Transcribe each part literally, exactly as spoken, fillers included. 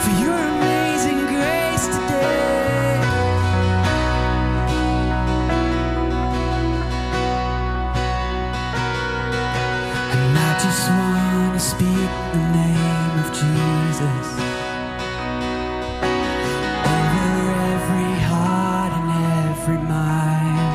for your amazing grace today. And I just want to speak the name of Jesus over every heart and every mind,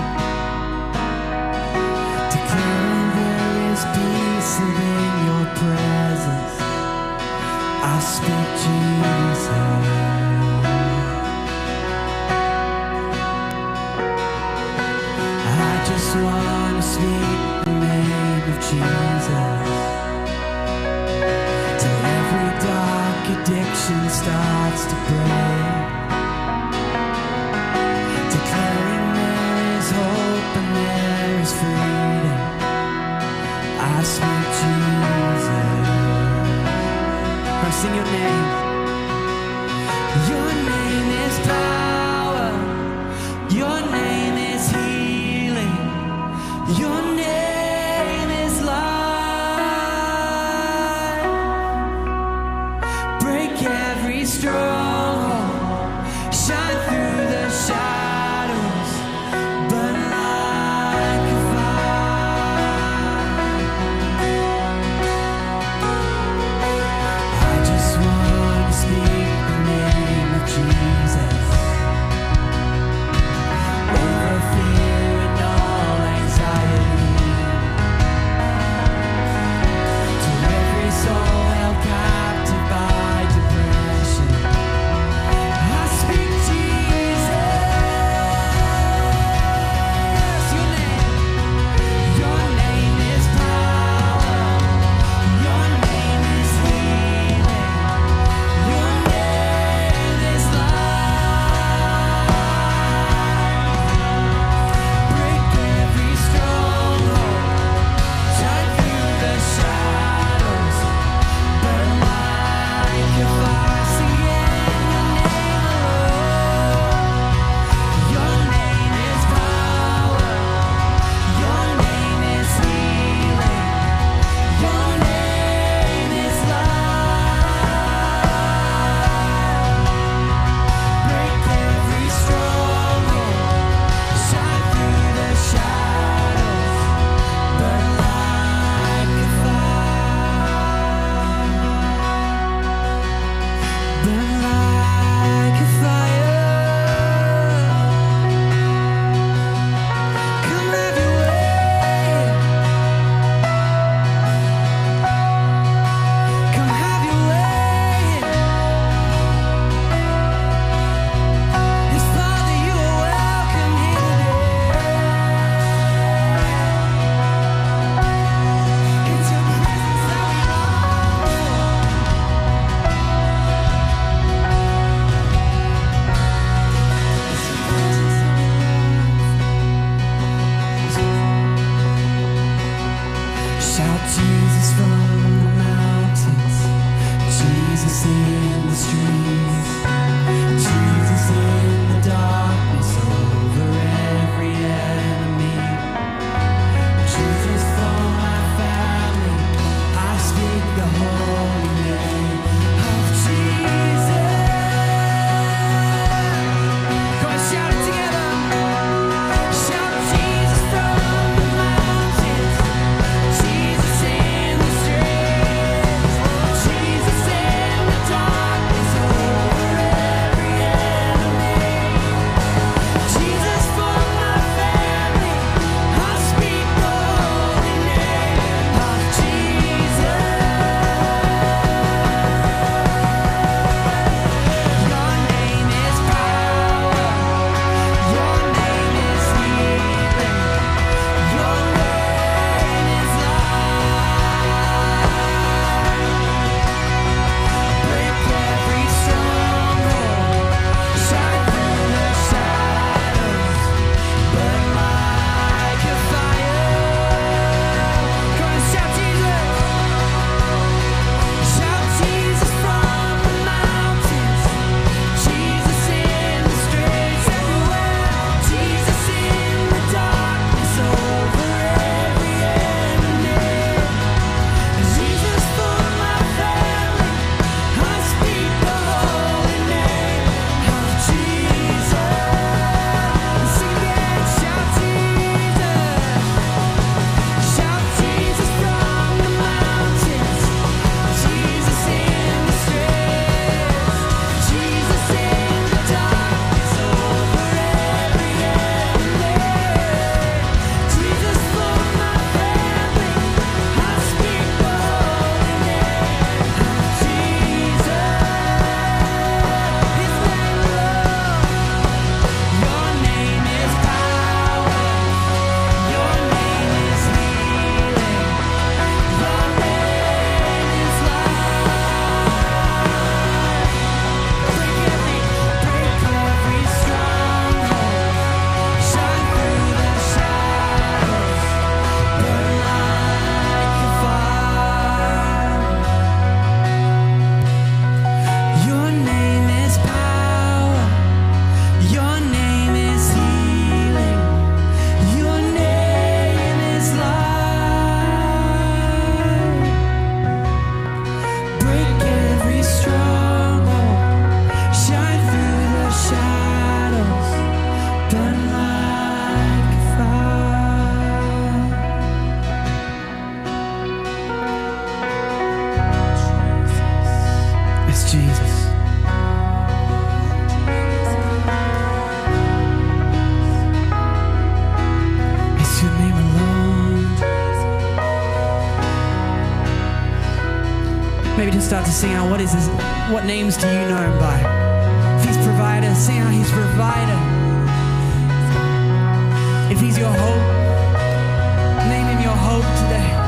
declaring there is peace within your presence. I speak Jesus. I just want to speak the name of Jesus till every dark addiction starts to break, declaring there is hope and there is freedom. I speak Jesus. Or sing your name. Your name is power. Your name is healing. Your name is life. Break every stronghold. Shine through the shadows. Burn like a fire. I just want to speak the name of Jesus over fear and all anxiety, to every soul held captive by depression. Yes, Jesus. It's your name alone. Maybe just start to sing out, what is this? What names do you know him by? If he's provider, sing out he's provider. If he's your hope, name him your hope today.